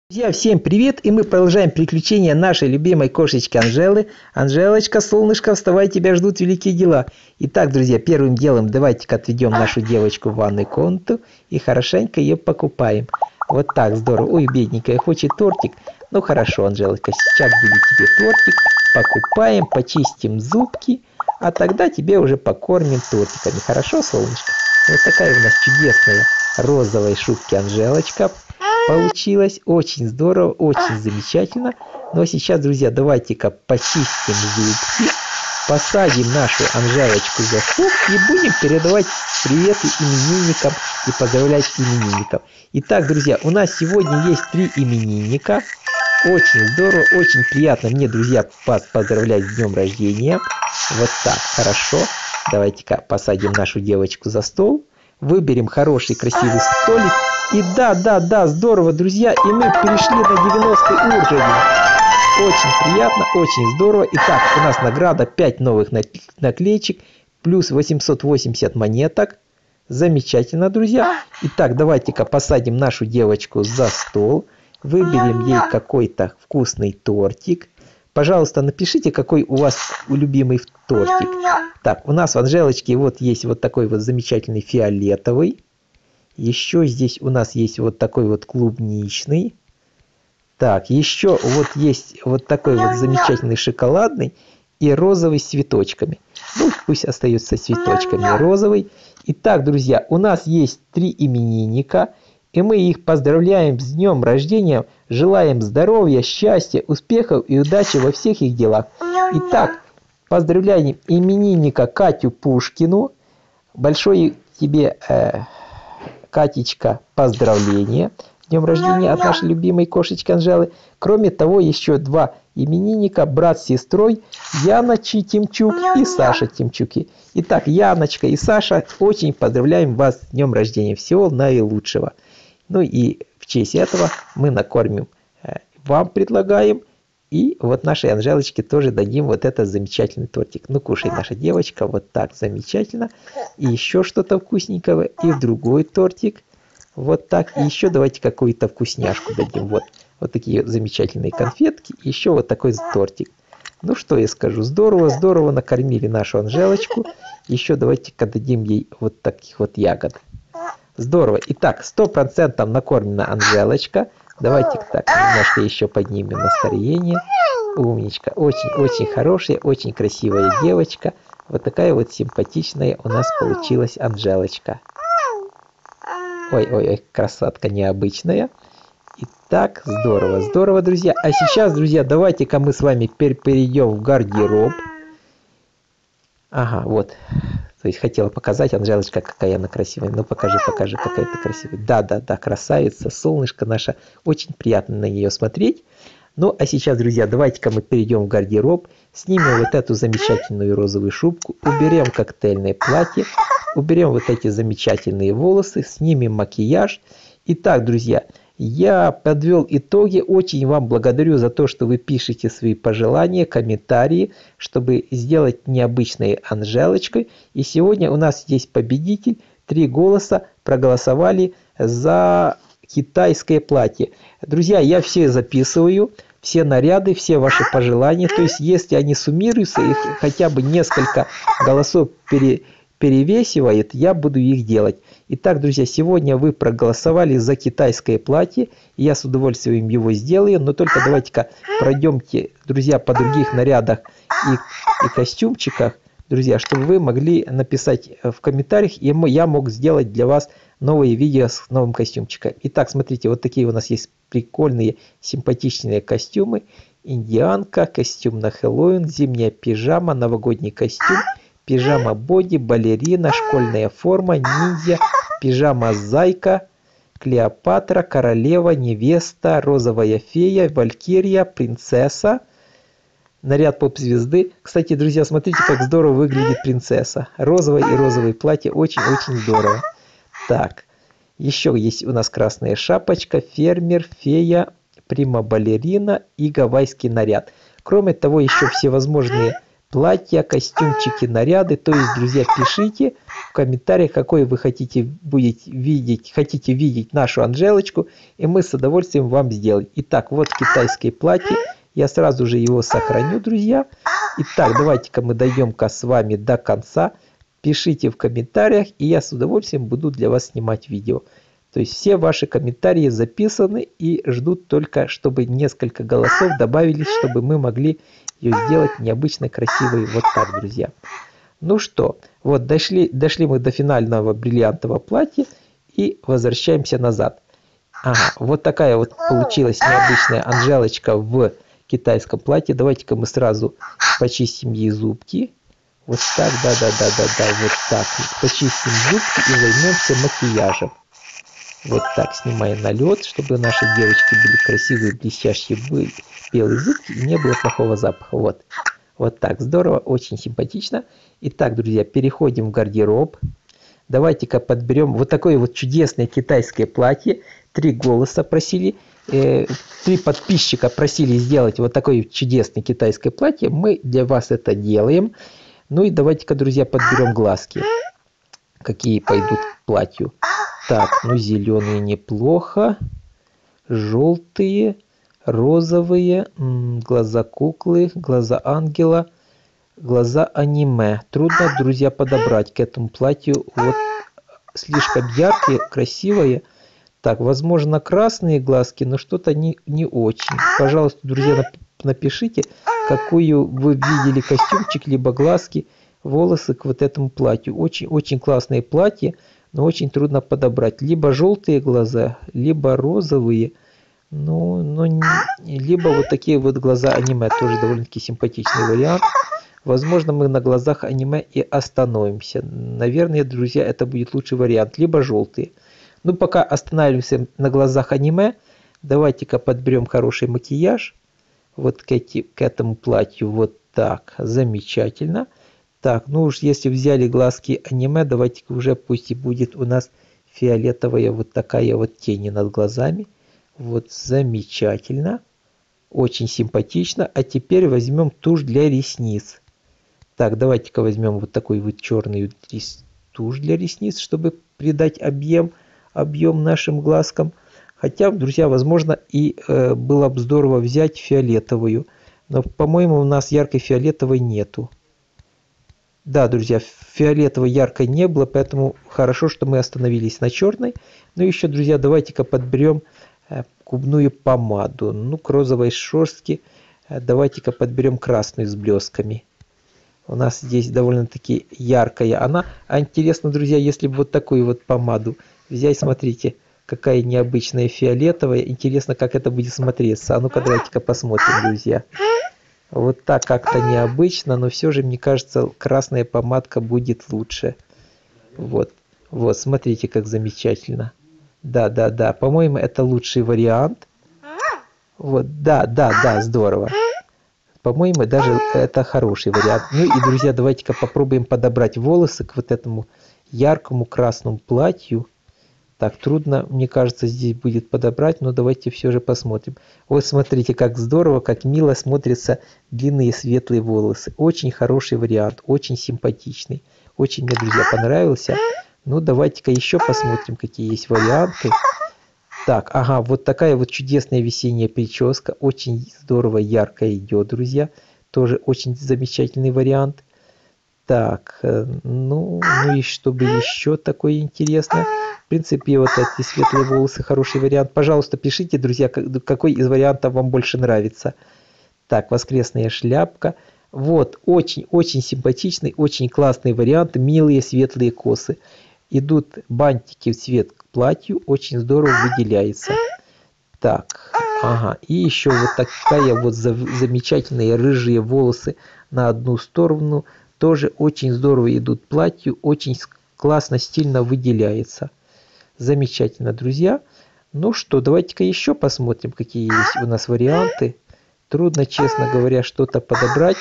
Друзья, всем привет! И мы продолжаем приключения нашей любимой кошечки Анжелы. Анжелочка, солнышко, вставай, тебя ждут великие дела. Итак, друзья, первым делом давайте-ка отведем нашу девочку в ванную комнату и хорошенько ее покупаем. Вот так, здорово. Ой, бедненькая, хочет тортик. Ну хорошо, Анжелочка, сейчас будет тебе тортик. Покупаем, почистим зубки, а тогда тебе уже покормим тортиками. Хорошо, солнышко? Вот такая у нас чудесная розовая шубки Анжелочка получилось. Очень здорово, очень замечательно. Но сейчас, друзья, давайте-ка почистим зубки, посадим нашу Анжелочку за стол и будем передавать приветы именинникам и поздравлять именинников. Итак, друзья, у нас сегодня есть 3 именинника. Очень здорово, очень приятно мне, друзья, вас поздравлять с днем рождения. Вот так, хорошо. Давайте-ка посадим нашу девочку за стол. Выберем хороший, красивый столик. И да, здорово, друзья, и мы перешли на 90 уровень. Очень приятно, очень здорово. Итак, у нас награда 5 новых наклеечек, плюс 880 монеток. Замечательно, друзья. Итак, давайте-ка посадим нашу девочку за стол. Выберем ей какой-то вкусный тортик. Пожалуйста, напишите, какой у вас любимый тортик. Так, у нас в Анжелочке вот есть вот такой вот замечательный фиолетовый. Еще здесь у нас есть вот такой вот клубничный. Так, еще вот есть вот такой вот замечательный шоколадный и розовый с цветочками. Ну, пусть остается с цветочками розовый. Итак, друзья, у нас есть 3 именинника. И мы их поздравляем с днем рождения. Желаем здоровья, счастья, успехов и удачи во всех их делах. Итак, поздравляем именинника Катю Пушкину. Большое тебе, Катечка, поздравление с днем рождения от нашей любимой кошечки Анжелы. Кроме того, еще 2 именинника, брат с сестрой, Яна Тимчук и Саша Тимчуки. Итак, Яночка и Саша, очень поздравляем вас с днем рождения. Всего наилучшего. Ну и в честь этого мы накормим, вам предлагаем, и вот нашей Анжелочке тоже дадим вот этот замечательный тортик. Ну, кушай, наша девочка, вот так замечательно. И еще что-то вкусненького, и в другой тортик. Вот так. И еще давайте какую-то вкусняшку дадим. Вот такие замечательные конфетки. И еще вот такой тортик. Ну, что я скажу. Здорово, здорово накормили нашу Анжелочку. Еще давайте-ка дадим ей вот таких вот ягод. Здорово. Итак, 100% накормлена Анжелочка. Давайте так немножко еще поднимем настроение. Умничка. Очень хорошая, очень красивая девочка. Вот такая вот симпатичная у нас получилась Анжелочка. Ой, красотка необычная. Итак, здорово, здорово, друзья. А сейчас, друзья, давайте-ка мы с вами перейдем в гардероб. Ага, вот. То есть хотела показать, Анжелочка, какая она красивая. Ну покажи, какая ты красивая. Да, красавица, солнышко наше. Очень приятно на нее смотреть. Ну а сейчас, друзья, давайте-ка мы перейдем в гардероб. Снимем вот эту замечательную розовую шубку. Уберем коктейльное платье. Уберем вот эти замечательные волосы. Снимем макияж. Итак, друзья, я подвел итоги. Очень вам благодарю за то, что вы пишете свои пожелания, комментарии, чтобы сделать необычной Анжелочкой. И сегодня у нас есть победитель. 3 голоса проголосовали за китайское платье. Друзья, я все записываю, все наряды, все ваши пожелания. То есть, если они суммируются, их хотя бы несколько голосов перевесивает, я буду их делать. Итак, друзья, сегодня вы проголосовали за китайское платье. Я с удовольствием его сделаю. Но только давайте-ка пройдемте, друзья, по других нарядах и костюмчиках, друзья, чтобы вы могли написать в комментариях, и я мог сделать для вас новые видео с новым костюмчиком. Итак, смотрите, вот такие у нас есть прикольные, симпатичные костюмы. Индианка, костюм на Хэллоуин, зимняя пижама, новогодний костюм, пижама боди, балерина, школьная форма, ниндзя, пижама зайка, Клеопатра, королева, невеста, розовая фея, валькирия, принцесса, наряд поп-звезды. Кстати, друзья, смотрите, как здорово выглядит принцесса. Розовое и розовое платье, очень-очень здорово. Так, еще есть у нас красная шапочка, фермер, фея, прима-балерина и гавайский наряд. Кроме того, еще всевозможные платья, костюмчики, наряды. То есть, друзья, пишите в комментариях, какой вы хотите видеть нашу Анжелочку, и мы с удовольствием вам сделаем. Итак, вот китайское платье. Я сразу же его сохраню, друзья. Итак, давайте-ка мы дойдем-ка с вами до конца. Пишите в комментариях, и я с удовольствием буду для вас снимать видео. То есть все ваши комментарии записаны и ждут только, чтобы несколько голосов добавились, чтобы мы могли ее сделать необычно красивой. Вот так, друзья. Ну что, вот дошли мы до финального бриллиантового платья и возвращаемся назад. Ага, вот такая вот получилась необычная Анжелочка в китайском платье. Давайте-ка мы сразу почистим ей зубки. Вот так, да, вот так. Почистим зубки и займемся макияжем. Вот так, снимая налет, чтобы наши девочки были красивые, блестящие, белые зубки и не было плохого запаха. Вот так, здорово, очень симпатично. Итак, друзья, переходим в гардероб. Давайте-ка подберем вот такое вот чудесное китайское платье. 3 голоса просили, 3 подписчика просили сделать вот такое чудесное китайское платье. Мы для вас это делаем. Ну и давайте-ка, друзья, подберем глазки. Какие пойдут к платью. Так, ну зеленые неплохо. Желтые, розовые, глаза куклы, глаза ангела, глаза аниме. Трудно, друзья, подобрать к этому платью. Вот слишком яркие, красивые. Так, возможно, красные глазки, но что-то не очень. Пожалуйста, друзья, напишите, какую вы видели костюмчик, либо глазки, волосы к вот этому платью. Очень классное платье, но очень трудно подобрать. Либо желтые глаза, либо розовые, либо вот такие вот глаза аниме. Тоже довольно-таки симпатичный вариант. Возможно, мы на глазах аниме и остановимся. Наверное, друзья, это будет лучший вариант. Либо желтые. Ну, пока останавливаемся на глазах аниме, давайте-ка подберем хороший макияж. Вот к этому платью. Вот так. Замечательно. Так, ну уж если взяли глазки аниме, давайте-ка уже пусть и будет у нас фиолетовая вот такая вот тень над глазами. Вот замечательно. Очень симпатично. А теперь возьмем тушь для ресниц. Так, давайте-ка возьмем вот такую вот черную тушь для ресниц, чтобы придать объем нашим глазкам. Хотя, друзья, возможно, и было бы здорово взять фиолетовую. Но, по-моему, у нас яркой фиолетовой нету. Да, друзья, фиолетовой яркой не было, поэтому хорошо, что мы остановились на черной. Ну и еще, друзья, давайте-ка подберем губную помаду. Ну, к розовой шерстке давайте-ка подберем красную с блесками. У нас здесь довольно-таки яркая она. А интересно, друзья, если бы вот такую вот помаду взять, смотрите, какая необычная фиолетовая. Интересно, как это будет смотреться. А ну-ка, давайте-ка посмотрим, друзья. Вот так как-то необычно, но все же, мне кажется, красная помадка будет лучше. Вот, смотрите, как замечательно. Да, по-моему, это лучший вариант. Вот, да, здорово. По-моему, даже это хороший вариант. Ну и, друзья, давайте-ка попробуем подобрать волосы к вот этому яркому красному платью. Так, трудно, мне кажется, здесь будет подобрать, но давайте все же посмотрим. Вот смотрите, как здорово, как мило смотрятся длинные светлые волосы. Очень хороший вариант, очень симпатичный. Очень мне, друзья, понравился. Ну, давайте-ка еще посмотрим, какие есть варианты. Так, ага, вот такая вот чудесная весенняя прическа. Очень здорово, ярко идет, друзья. Тоже очень замечательный вариант. Так, ну и чтобы еще такое интересное. В принципе, вот эти светлые волосы хороший вариант. Пожалуйста, пишите, друзья, какой из вариантов вам больше нравится. Так, воскресная шляпка. Вот, очень симпатичный, очень классный вариант. Милые светлые косы. Идут бантики в цвет к платью. Очень здорово выделяется. Так, ага. И еще вот такая вот замечательные рыжие волосы на одну сторону. Тоже очень здорово идут к платью. Очень классно, стильно выделяется. Замечательно, друзья. Ну что, давайте-ка еще посмотрим, какие есть у нас варианты. Трудно, честно говоря, что-то подобрать.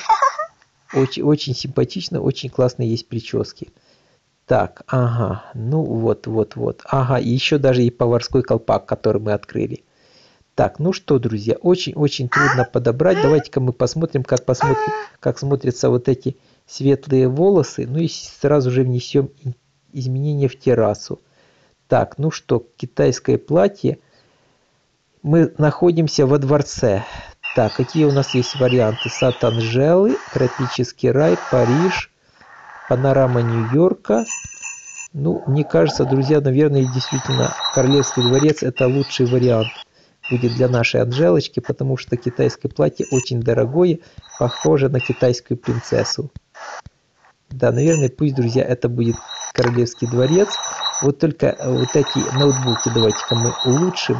Очень симпатично, очень классные есть прически. Так, ага, ну вот. Ага, и еще даже и поварской колпак, который мы открыли. Так, ну что, друзья, очень-очень трудно подобрать. Давайте-ка мы посмотрим, как смотрятся вот эти светлые волосы. Ну и сразу же внесем изменения в террасу. Так, ну что, китайское платье. Мы находимся во дворце. Так, какие у нас есть варианты? Сад Анжелы, тропический рай, Париж, панорама Нью-Йорка. Ну, мне кажется, друзья, наверное, действительно, Королевский дворец – это лучший вариант будет для нашей Анжелочки, потому что китайское платье очень дорогое, похоже на китайскую принцессу. Да, наверное, пусть, друзья, это будет Королевский дворец. Вот только вот эти ноутбуки давайте-ка мы улучшим,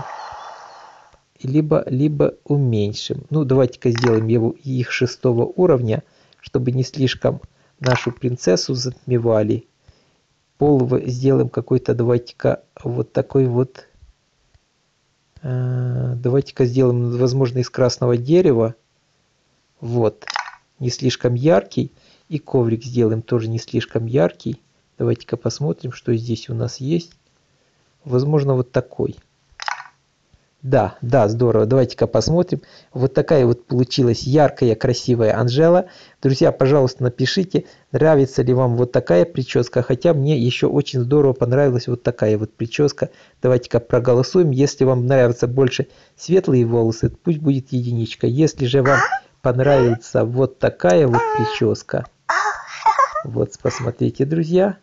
либо уменьшим. Ну, давайте-ка сделаем их 6 уровня, чтобы не слишком нашу принцессу затмевали. Пол сделаем какой-то, давайте-ка вот такой вот. Давайте-ка сделаем, возможно, из красного дерева. Вот. Не слишком яркий. И коврик сделаем тоже не слишком яркий. Давайте-ка посмотрим, что здесь у нас есть. Возможно, вот такой. Да, здорово. Давайте-ка посмотрим. Вот такая вот получилась яркая, красивая Анжела. Друзья, пожалуйста, напишите, нравится ли вам вот такая прическа. Хотя мне еще очень здорово понравилась вот такая вот прическа. Давайте-ка проголосуем. Если вам нравятся больше светлые волосы, пусть будет единичка. Если же вам понравится вот такая вот прическа. Вот, посмотрите, друзья.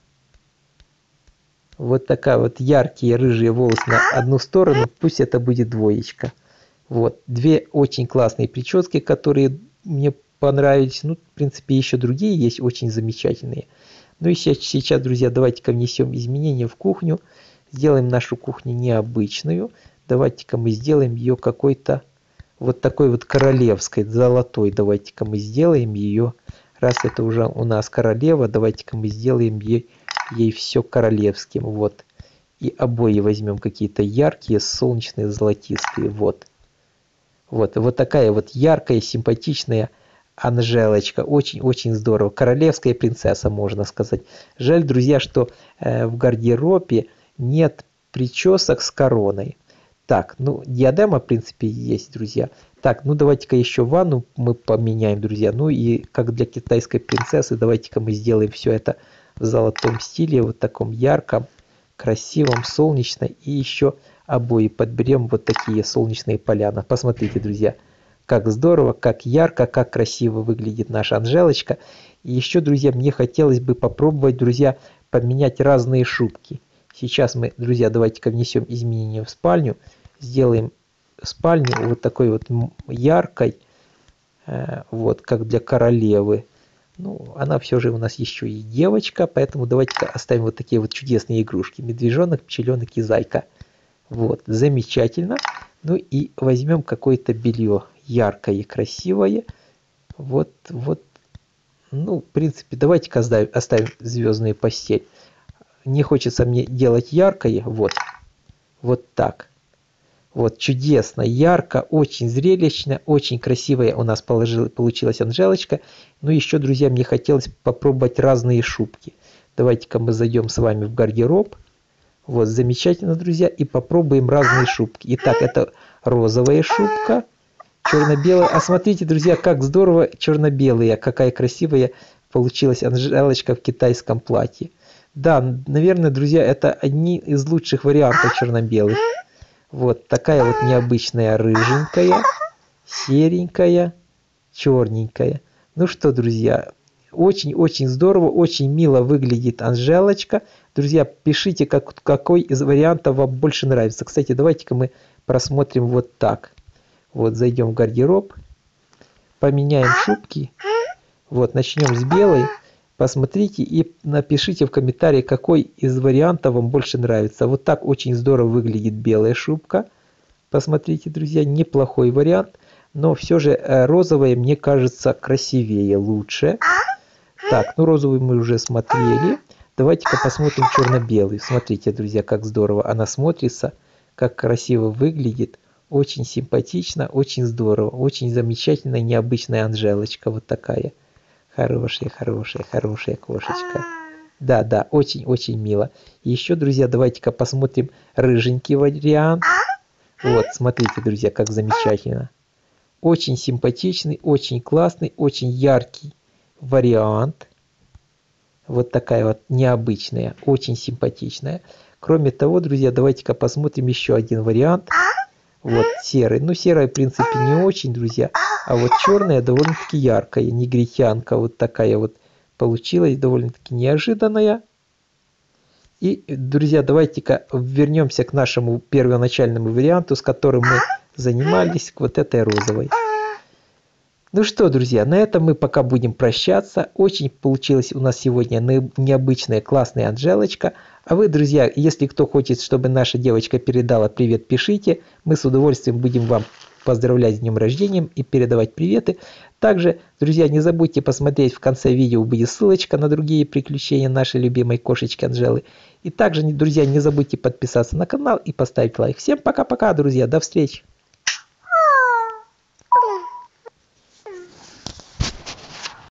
Вот такая вот яркие рыжие волосы на одну сторону, пусть это будет двоечка. Вот, две очень классные прически, которые мне понравились. Ну, в принципе, еще другие есть очень замечательные. Ну и сейчас, друзья, давайте-ка внесем изменения в кухню. Сделаем нашу кухню необычную. Давайте-ка мы сделаем ее какой-то вот такой вот королевской, золотой. Давайте-ка мы сделаем ее, раз это уже у нас королева, давайте-ка мы сделаем ей все королевским. Вот. И обои возьмем какие-то яркие, солнечные, золотистые. Вот. Вот такая вот яркая, симпатичная Анжелочка. Очень-очень здорово. Королевская принцесса, можно сказать. Жаль, друзья, что в гардеробе нет причесок с короной. Так, ну, диадема, в принципе, есть, друзья. Так, ну, давайте-ка еще ванну мы поменяем, друзья. Ну, и как для китайской принцессы, давайте-ка мы сделаем все это в золотом стиле, вот таком ярком, красивом, солнечном. И еще обои подберем вот такие солнечные поляна. Посмотрите, друзья, как здорово, как ярко, как красиво выглядит наша Анжелочка. И еще, друзья, мне хотелось бы попробовать, друзья, поменять разные шубки. Сейчас мы, друзья, давайте-ка внесем изменения в спальню. Сделаем спальню вот такой вот яркой, вот как для королевы. Ну, она все же у нас еще и девочка, поэтому давайте-ка оставим вот такие вот чудесные игрушки. Медвежонок, пчеленок и зайка. Вот, замечательно. Ну и возьмем какое-то белье яркое и красивое. Вот, ну, в принципе, давайте-ка оставим звездную постель. Не хочется мне делать яркое, вот так. Вот, чудесно, ярко, очень зрелищно, очень красивая у нас получилась Анжелочка. Ну, еще, друзья, мне хотелось попробовать разные шубки. Давайте-ка мы зайдем с вами в гардероб. Вот, замечательно, друзья, и попробуем разные шубки. Итак, это розовая шубка, черно-белая. А смотрите, друзья, как здорово черно-белая, какая красивая получилась Анжелочка в китайском платье. Да, наверное, друзья, это одни из лучших вариантов черно-белых. Вот такая вот необычная рыженькая, серенькая, черненькая. Ну что, друзья, очень-очень здорово, очень мило выглядит Анжелочка. Друзья, пишите, какой из вариантов вам больше нравится. Кстати, давайте-ка мы просмотрим вот так. Вот, зайдем в гардероб, поменяем шубки. Вот, начнем с белой. Посмотрите и напишите в комментарии, какой из вариантов вам больше нравится. Вот так очень здорово выглядит белая шубка. Посмотрите, друзья, неплохой вариант. Но все же розовая, мне кажется, красивее, лучше. Так, ну розовую мы уже смотрели. Давайте-ка посмотрим черно-белый. Смотрите, друзья, как здорово она смотрится, как красиво выглядит. Очень симпатично, очень здорово, очень замечательная, необычная Анжелочка. Вот такая. Хорошая кошечка. Да, очень-очень мило. Еще, друзья, давайте-ка посмотрим рыженький вариант. Вот, смотрите, друзья, как замечательно. Очень симпатичный, очень классный, очень яркий вариант. Вот такая вот необычная, очень симпатичная. Кроме того, друзья, давайте-ка посмотрим еще один вариант. Вот серый. Ну, серая, в принципе, не очень, друзья. А вот черная довольно-таки яркая. Негритянка вот такая вот получилась, довольно-таки неожиданная. И, друзья, давайте-ка вернемся к нашему первоначальному варианту, с которым мы занимались, к вот этой розовой. Ну что, друзья, на этом мы пока будем прощаться. Очень получилась у нас сегодня необычная, классная Анжелочка. А вы, друзья, если кто хочет, чтобы наша девочка передала привет, пишите. Мы с удовольствием будем вам поздравлять с днем рождения и передавать приветы. Также, друзья, не забудьте посмотреть, в конце видео будет ссылочка на другие приключения нашей любимой кошечки Анжелы. И также, друзья, не забудьте подписаться на канал и поставить лайк. Всем пока-пока, друзья, до встречи!